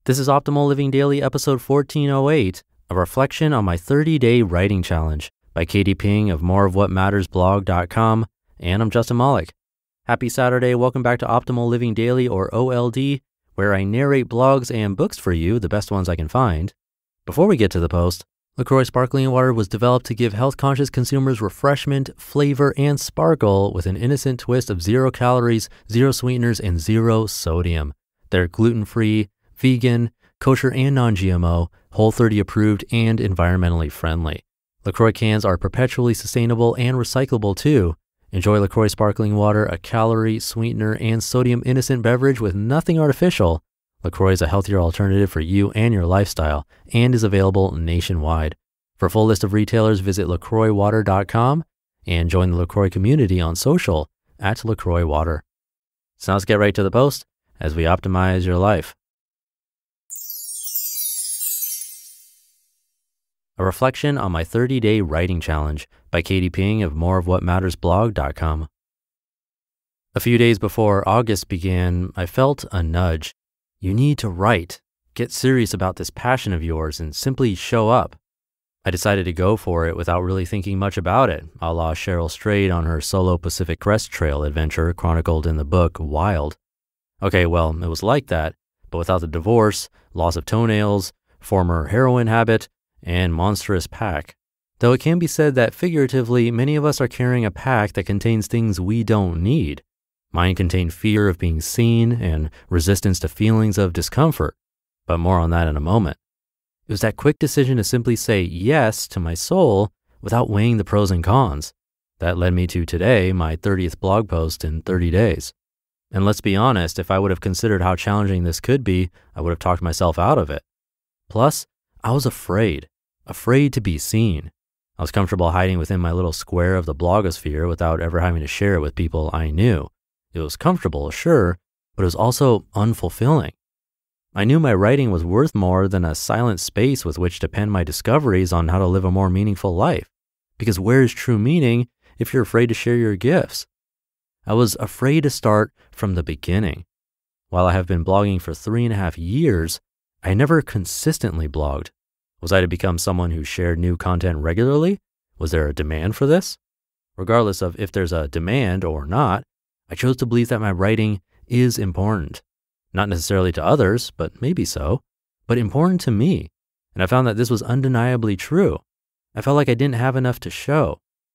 This is Optimal Living Daily, episode 1408, a reflection on my 30-day writing challenge by Katie Ping of moreofwhatmattersblog.com, and I'm Justin Malik. Happy Saturday. Welcome back to Optimal Living Daily, or OLD, where I narrate blogs and books for you, the best ones I can find. Before we get to the post, LaCroix Sparkling Water was developed to give health-conscious consumers refreshment, flavor, and sparkle with an innocent twist of 0 calories, 0 sweeteners, and 0 sodium. They're gluten-free, vegan, kosher and non-GMO, Whole30 approved, and environmentally friendly. LaCroix cans are perpetually sustainable and recyclable too. Enjoy LaCroix Sparkling Water, a calorie, sweetener, and sodium-innocent beverage with nothing artificial. LaCroix is a healthier alternative for you and your lifestyle and is available nationwide. For a full list of retailers, visit lacroixwater.com and join the LaCroix community on social at LaCroix Water. So now let's get right to the post as we optimize your life. A reflection on my 30-day writing challenge by Katie Ping of moreofwhatmattersblog.com. A few days before August began, I felt a nudge. You need to write. Get serious about this passion of yours and simply show up. I decided to go for it without really thinking much about it, a la Cheryl Strayed on her solo Pacific Crest Trail adventure chronicled in the book Wild. Okay, well, it was like that, but without the divorce, loss of toenails, former heroin habit, and monstrous pack. Though it can be said that figuratively, many of us are carrying a pack that contains things we don't need. Mine contained fear of being seen and resistance to feelings of discomfort, but more on that in a moment. It was that quick decision to simply say yes to my soul without weighing the pros and cons. That led me to today, my 30th blog post in 30 days. And let's be honest, if I would have considered how challenging this could be, I would have talked myself out of it. Plus, I was afraid to be seen. I was comfortable hiding within my little square of the blogosphere without ever having to share it with people I knew. It was comfortable, sure, but it was also unfulfilling. I knew my writing was worth more than a silent space with which to pen my discoveries on how to live a more meaningful life. Because where is true meaning if you're afraid to share your gifts? I was afraid to start from the beginning. While I have been blogging for 3.5 years, I never consistently blogged. Was I to become someone who shared new content regularly? Was there a demand for this? Regardless of if there's a demand or not, I chose to believe that my writing is important. Not necessarily to others, but maybe so, but important to me. And I found that this was undeniably true. I felt like I didn't have enough to show.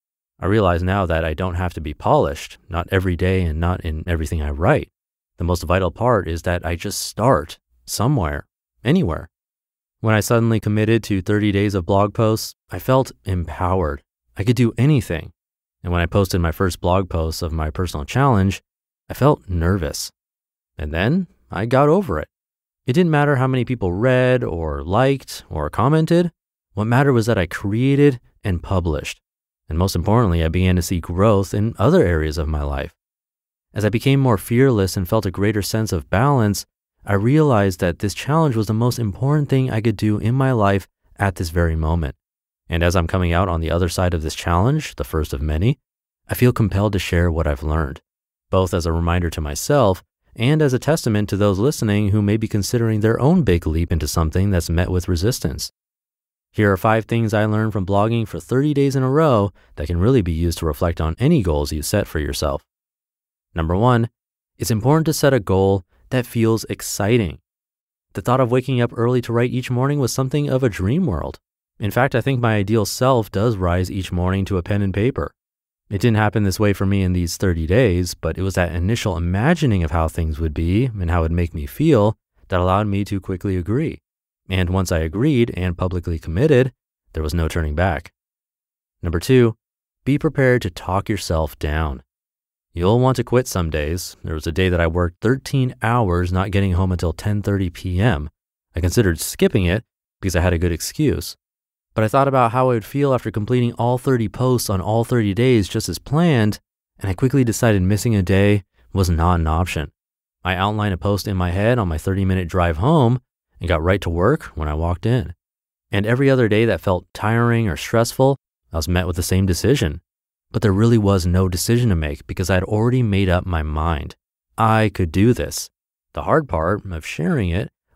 I realize now that I don't have to be polished, not every day and not in everything I write. The most vital part is that I just start somewhere, anywhere. When I suddenly committed to 30 days of blog posts, I felt empowered. I could do anything. And when I posted my first blog post of my personal challenge, I felt nervous. And then I got over it. It didn't matter how many people read or liked or commented. What mattered was that I created and published. And most importantly, I began to see growth in other areas of my life. As I became more fearless and felt a greater sense of balance, I realized that this challenge was the most important thing I could do in my life at this very moment. And as I'm coming out on the other side of this challenge, the first of many, I feel compelled to share what I've learned, both as a reminder to myself and as a testament to those listening who may be considering their own big leap into something that's met with resistance. Here are 5 things I learned from blogging for 30 days in a row that can really be used to reflect on any goals you set for yourself. Number 1, it's important to set a goal that feels exciting. The thought of waking up early to write each morning was something of a dream world. In fact, I think my ideal self does rise each morning to a pen and paper. It didn't happen this way for me in these 30 days, but it was that initial imagining of how things would be and how it would make me feel that allowed me to quickly agree. And once I agreed and publicly committed, there was no turning back. Number 2, be prepared to talk yourself down. You'll want to quit some days. There was a day that I worked 13 hours not getting home until 10:30 p.m. I considered skipping it because I had a good excuse. But I thought about how I would feel after completing all 30 posts on all 30 days just as planned, and I quickly decided missing a day was not an option. I outlined a post in my head on my 30-minute drive home and got right to work when I walked in. And every other day that felt tiring or stressful, I was met with the same decision. But there really was no decision to make because I had already made up my mind. I could do this. The hard part of sharing it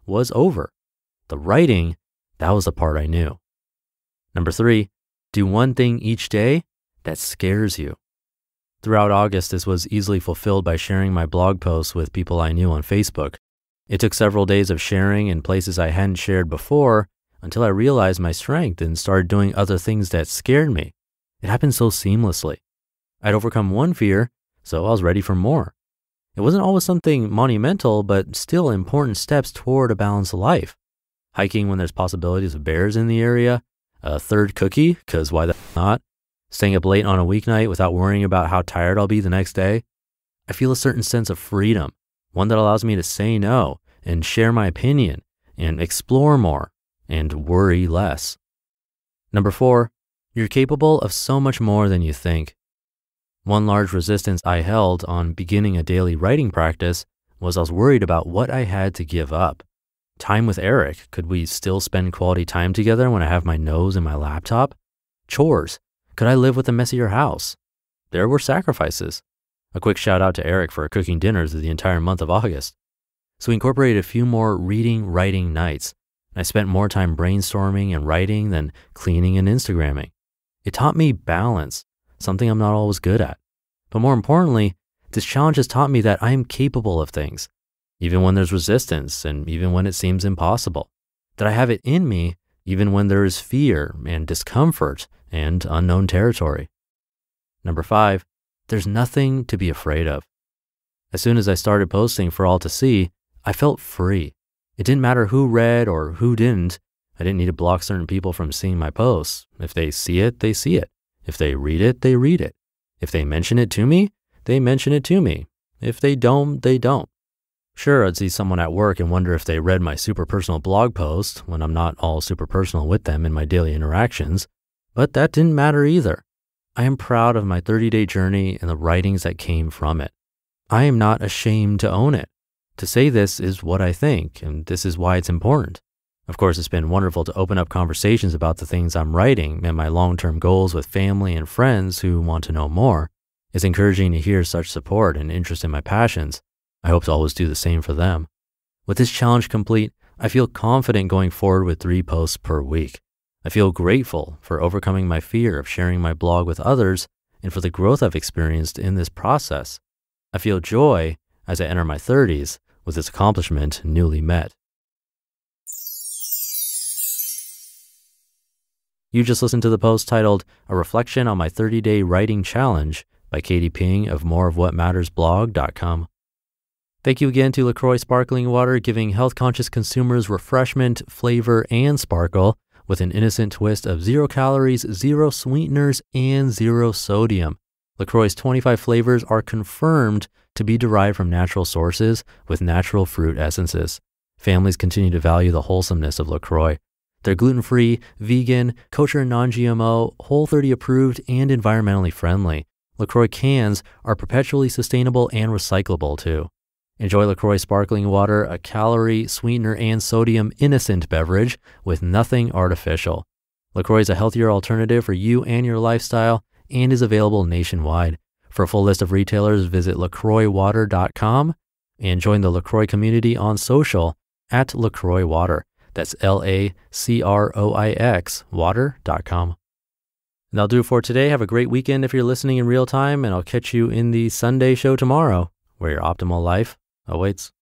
was over. The writing, that was the part I knew. Number 3, do one thing each day that scares you. Throughout August, this was easily fulfilled by sharing my blog posts with people I knew on Facebook. It took several days of sharing in places I hadn't shared before until I realized my strength and started doing other things that scared me. It happened so seamlessly. I'd overcome one fear, so I was ready for more. It wasn't always something monumental, but still important steps toward a balanced life. Hiking when there's possibilities of bears in the area, a third cookie, because why the not? Staying up late on a weeknight without worrying about how tired I'll be the next day. I feel a certain sense of freedom, one that allows me to say no and share my opinion and explore more and worry less. Number 4, you're capable of so much more than you think. One large resistance I held on beginning a daily writing practice was I was worried about what I had to give up. Time with Eric. Could we still spend quality time together when I have my nose in my laptop? Chores. Could I live with a messier house? There were sacrifices. A quick shout out to Eric for cooking dinners the entire month of August. So we incorporated a few more writing nights. I spent more time brainstorming and writing than cleaning and Instagramming. It taught me balance, something I'm not always good at. But more importantly, this challenge has taught me that I am capable of things, even when there's resistance and even when it seems impossible. That I have it in me even when there is fear and discomfort and unknown territory. Number 5, there's nothing to be afraid of. As soon as I started posting for all to see, I felt free. It didn't matter who read or who didn't. I didn't need to block certain people from seeing my posts. If they see it, they see it. If they read it, they read it. If they mention it to me, they mention it to me. If they don't, they don't. Sure, I'd see someone at work and wonder if they read my super personal blog post when I'm not all super personal with them in my daily interactions, but that didn't matter either. I am proud of my 30-day journey and the writings that came from it. I am not ashamed to own it. To say this is what I think, and this is why it's important. Of course, it's been wonderful to open up conversations about the things I'm writing and my long-term goals with family and friends who want to know more. It's encouraging to hear such support and interest in my passions. I hope to always do the same for them. With this challenge complete, I feel confident going forward with 3 posts per week. I feel grateful for overcoming my fear of sharing my blog with others and for the growth I've experienced in this process. I feel joy as I enter my 30s with this accomplishment newly met. You just listened to the post titled A Reflection on My 30-Day Writing Challenge by Katie Ping of moreofwhatmattersblog.com. Thank you again to LaCroix Sparkling Water, giving health-conscious consumers refreshment, flavor, and sparkle with an innocent twist of 0 calories, 0 sweeteners, and 0 sodium. LaCroix's 25 flavors are confirmed to be derived from natural sources with natural fruit essences. Families continue to value the wholesomeness of LaCroix. They're gluten-free, vegan, kosher and non-GMO, Whole30 approved, and environmentally friendly. LaCroix cans are perpetually sustainable and recyclable too. Enjoy LaCroix Sparkling Water, a calorie, sweetener, and sodium innocent beverage with nothing artificial. LaCroix is a healthier alternative for you and your lifestyle and is available nationwide. For a full list of retailers, visit lacroixwater.com and join the LaCroix community on social at LaCroix Water. That's LACROIX water.com. And that'll do it for today. Have a great weekend if you're listening in real time, and I'll catch you in the Sunday show tomorrow, where your optimal life awaits.